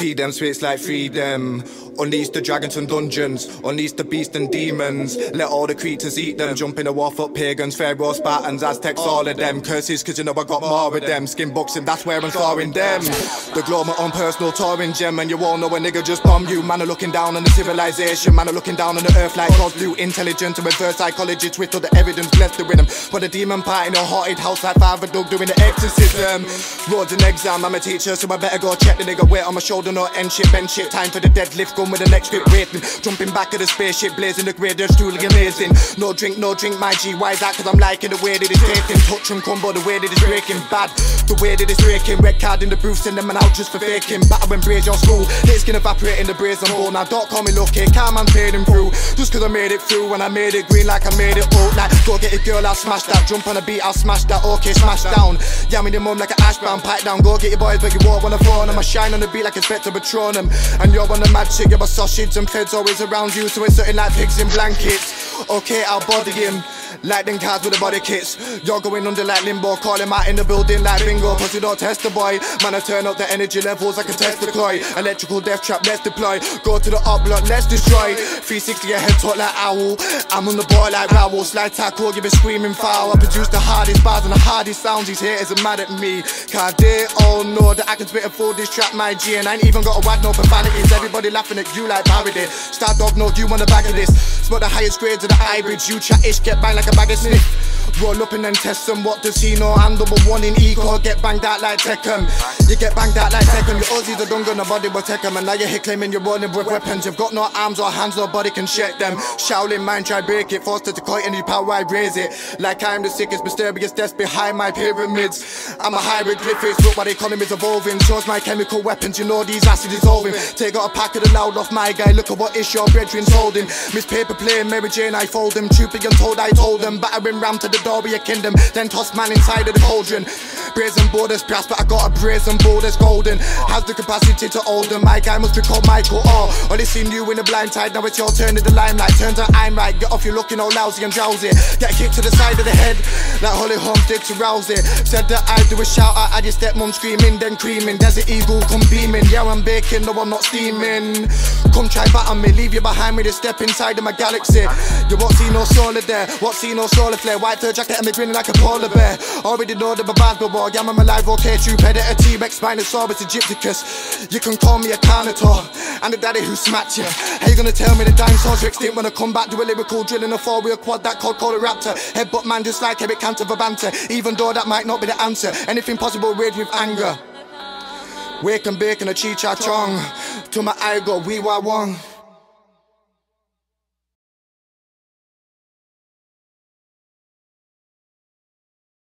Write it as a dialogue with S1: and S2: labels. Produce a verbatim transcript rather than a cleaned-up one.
S1: Feed them spirits like freedom. Unleash the dragons and dungeons, unleash the beast and demons. Let all the creatures eat them. Jump in the war foot pagans, pharaohs, Spartans, Aztecs, all of them. Curses, cause you know I got more of them. Skin boxing, that's where I'm scoring them. The glow my own personal touring gem. And you all know a nigga just bomb you. Man are looking down on the civilization. Man are looking down on the earth like God's blue. Intelligent to reverse psychology, twist all the evidence, blessed the rhythm. But the demon part in a haunted house like Father Doug doing the exorcism. Roads an exam, I'm a teacher, so I better go check the nigga weight on my shoulder, no end shit, bench shit. Time for the deadlift, gun with the next grip waiting. Jumping back at the spaceship, blazing the grade, that's truly amazing. No drink, no drink, my G, why is that? Cause I'm liking the way that it's taking. Touch and combo, the way that it's breaking bad. The way that it's breaking, red card in the booth, send them an out just for faking. Batter and braid your school, his skin evaporate in the brazen bowl. Now don't call me lucky, calm man fading through. Just cause I made it through, when I made it green like I made it old. Like, go get it girl, I'll smash that. Jump on a beat, I'll smash that, okay, smash down. Yeah, me the mum like an ashbound, pipe down. Go get your boys, but you won't wanna phone them. I shine on the beat like Inspector Patronum. And you're on the mad chick, you're a sausage and feds always around you. So it's something like pigs in blankets. Okay, I'll body him like them cars with the body kits. You're going under like limbo, call him out in the building like bingo. Cause you don't test the boy, man I turn up the energy levels like a test deploy. Electrical death trap, let's deploy. Go to the up block, let's destroy. three sixty your head talk like owl. I'm on the ball like Raoul. Slide tackle, give it screaming foul. I produce the hardest bars and the hardest sounds. These haters are mad at me, cause they all know that I can spit a full diss track, my G. And I ain't even got a wad no profanities. Everybody laughing at you like parody. Star dog, no, you want the bag of this. Smoke the highest grades of the hybrids. You chat ish, get banged like a bag of sniff. Roll up and then test them, what does he know? I'm number one in eco, get banged out like Tekken. You get banged out like Tekken. Your Aussies are done, nobody will take them. And now you're here claiming you're rolling with weapons. You've got no arms or hands, nobody can check them. Shaolin mind, try break it, forced to quite any power, I raise it. Like I'm the sickest, mysterious death behind my pyramids. I'm a hieroglyphics, look what the economy's evolving. Shows my chemical weapons, you know these acids dissolving. Take out a pack of the loud off my guy, look at what ish your brethren's holding. Miss paper playing, Mary Jane, I fold them. Trooping and told, I told them. Battering ram to the door of your kingdom, then toss man inside of the cauldron. Brazen borders brass, but I got a brazen borders golden. Has the capacity to hold them. My guy must be called Michael. Oh, only seen you in the blind tide, now it's your turn to the limelight. Turns out I'm right, get off you looking all lousy and drowsy. Get kicked to the side of the head, like Holly Holmes did to Rousey. Said that I'd do a shout out, I just stepmom screaming, then creaming. Desert eagle come beaming, yeah I'm baking, no I'm not steaming. Come try batter me, leave you behind me to step inside of my galaxy. You won't see no solar there, won't see no solar flare. White fur jacket and me grinning like a polar bear. Already know that my bars go war, yeah I'm alive, okay, true predator, T-Rex, Spinosaurus, Egypticus. You can call me a Carnotaur, and the daddy who smacked you. How you gonna tell me the dinosaurs are extinct when I come back, do a lyrical drill in a four-wheel quad that called call a raptor. Headbutt man just like Eric Cantor for banter, even though that might not be the answer. Anything possible, rage with anger. Wake and bake and a chi-cha chong. To my eye go, we wa wong.